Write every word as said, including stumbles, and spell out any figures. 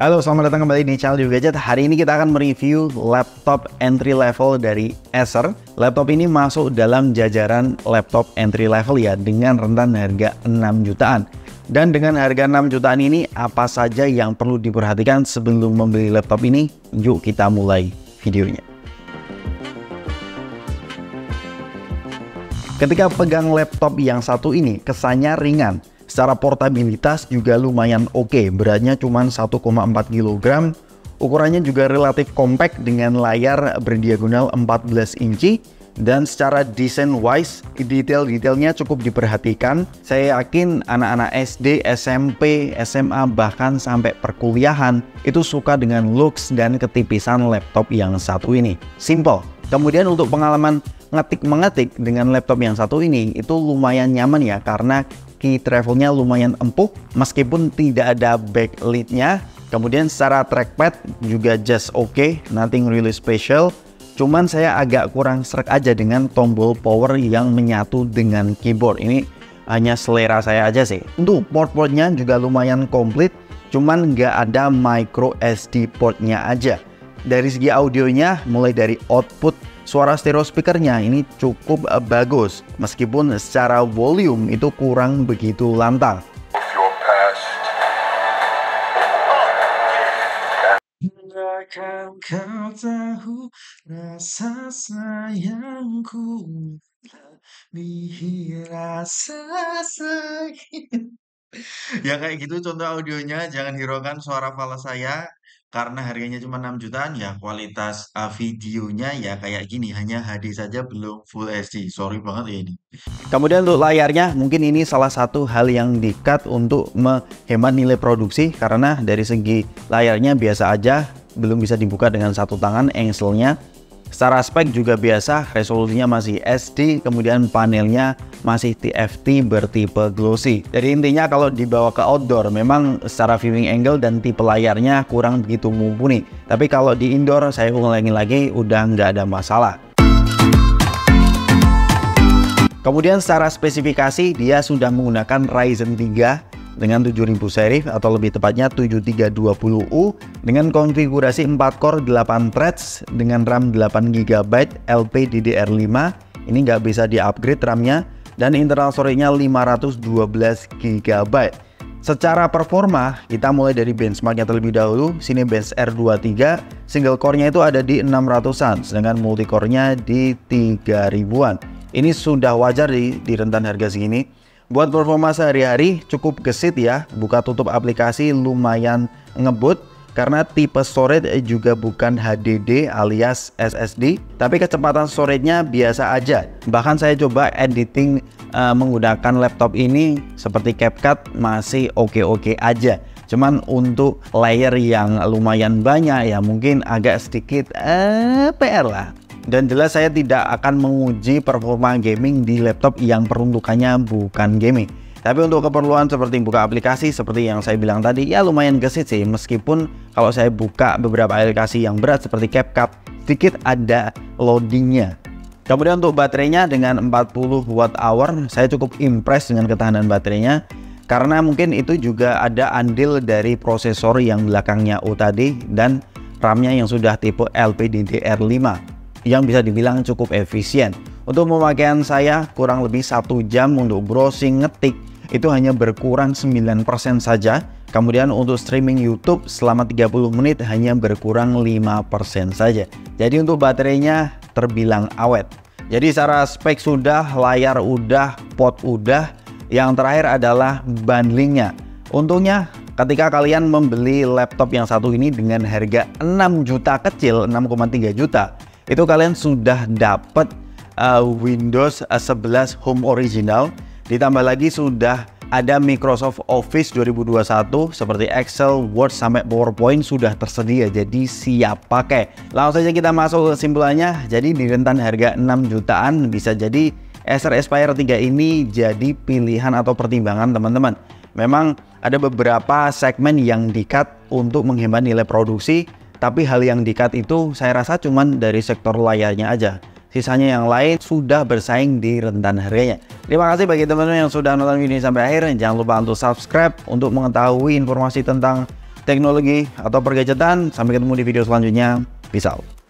Halo, selamat datang kembali di channel Dewi Gadget. Hari ini kita akan mereview laptop entry level dari Acer. Laptop ini masuk dalam jajaran laptop entry level ya, dengan rentan harga enam jutaan. Dan dengan harga enam jutaan ini, apa saja yang perlu diperhatikan sebelum membeli laptop ini? Yuk kita mulai videonya. Ketika pegang laptop yang satu ini, kesannya ringan. Secara portabilitas juga lumayan oke, beratnya cuma satu koma empat kilogram. Ukurannya juga relatif compact dengan layar berdiagonal empat belas inci. Dan secara desain wise, detail-detailnya cukup diperhatikan. Saya yakin anak-anak S D, S M P, S M A, bahkan sampai perkuliahan itu suka dengan looks dan ketipisan laptop yang satu ini. Simple. Kemudian untuk pengalaman ngetik-mengetik dengan laptop yang satu ini itu lumayan nyaman ya, karena key travelnya lumayan empuk meskipun tidak ada backlit-nya. Kemudian secara trackpad juga just okay, nothing really special. Cuman saya agak kurang sreg aja dengan tombol power yang menyatu dengan keyboard. Ini hanya selera saya aja sih. Untuk port-portnya juga lumayan komplit, cuman nggak ada micro S D portnya aja. Dari segi audionya, mulai dari output suara stereo speakernya ini cukup uh, bagus, meskipun secara volume itu kurang begitu lantang. Akan kau tahu rasa sayangku lebih rasa sakit. Ya kayak gitu contoh audionya, jangan hiraukan suara fals saya karena harganya cuma enam jutaan ya. Kualitas uh, videonya ya kayak gini, hanya H D saja belum full H D. Sorry banget ya ini. Kemudian untuk layarnya, mungkin ini salah satu hal yang di-cut untuk menghemat nilai produksi, karena dari segi layarnya biasa aja, belum bisa dibuka dengan satu tangan angle-nya. Secara spek juga biasa, resolusinya masih S D, kemudian panelnya masih T F T bertipe glossy. Jadi intinya kalau dibawa ke outdoor, memang secara viewing angle dan tipe layarnya kurang begitu mumpuni. Tapi kalau di indoor, saya ulangi lagi, udah nggak ada masalah. Kemudian secara spesifikasi, dia sudah menggunakan Ryzen tiga dengan tujuh ribu seri, atau lebih tepatnya tujuh tiga dua puluh U dengan konfigurasi empat core delapan threads dengan RAM delapan giga byte L P D D R lima. Ini nggak bisa di-upgrade RAM-nya, dan internal storage-nya lima ratus dua belas giga byte. Secara performa, kita mulai dari benchmark-nya terlebih dahulu. Cinebench R dua puluh tiga, single core-nya itu ada di enam ratusan, sedangkan multi core-nya di tiga ribuan. Ini sudah wajar di, di rentan harga segini. Buat performa sehari-hari cukup gesit ya, buka tutup aplikasi lumayan ngebut, karena tipe storage juga bukan H D D alias S S D, tapi kecepatan storage-nya biasa aja. Bahkan saya coba editing uh, menggunakan laptop ini seperti CapCut masih oke-oke aja. Cuman untuk layer yang lumayan banyak ya mungkin agak sedikit uh, P R lah. Dan jelas saya tidak akan menguji performa gaming di laptop yang peruntukannya bukan gaming. Tapi untuk keperluan seperti buka aplikasi seperti yang saya bilang tadi, ya lumayan gesit sih. Meskipun kalau saya buka beberapa aplikasi yang berat seperti CapCut, sedikit ada loadingnya. Kemudian untuk baterainya dengan empat puluh watt hour, saya cukup impress dengan ketahanan baterainya. Karena mungkin itu juga ada andil dari prosesor yang belakangnya U tadi dan RAM-nya yang sudah tipe L P D D R lima. Yang bisa dibilang cukup efisien. Untuk pemakaian saya kurang lebih satu jam untuk browsing ngetik itu hanya berkurang sembilan persen saja. Kemudian untuk streaming YouTube selama tiga puluh menit hanya berkurang lima persen saja. Jadi untuk baterainya terbilang awet. Jadi secara spek sudah, layar udah, port udah. Yang terakhir adalah bundlingnya. Untungnya ketika kalian membeli laptop yang satu ini dengan harga enam juta kecil, enam koma tiga juta, itu kalian sudah dapat uh, Windows sebelas Home Original, ditambah lagi sudah ada Microsoft Office dua ribu dua puluh satu seperti Excel, Word, sampai PowerPoint sudah tersedia, jadi siap pakai. Langsung saja kita masuk ke kesimpulannya. Jadi di rentan harga enam jutaan bisa jadi Acer Aspire tiga ini jadi pilihan atau pertimbangan teman-teman. Memang ada beberapa segmen yang di-cut untuk menghemat nilai produksi, tapi hal yang di-cut itu saya rasa cuman dari sektor layarnya aja. Sisanya yang lain sudah bersaing di rentan harganya. Terima kasih bagi teman-teman yang sudah nonton video ini sampai akhir. Jangan lupa untuk subscribe untuk mengetahui informasi tentang teknologi atau pergadgetan. Sampai ketemu di video selanjutnya. Peace out.